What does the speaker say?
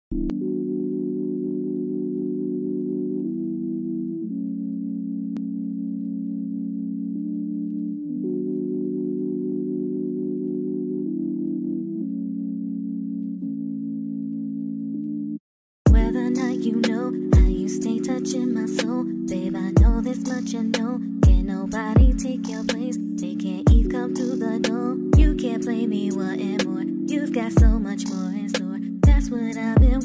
Whether or not you know how you stay touching my soul, babe, I know this much I know. Can't nobody take your place. They can't even come through the door. You can't play me wanting more. You've got so much more in store. That's what I've been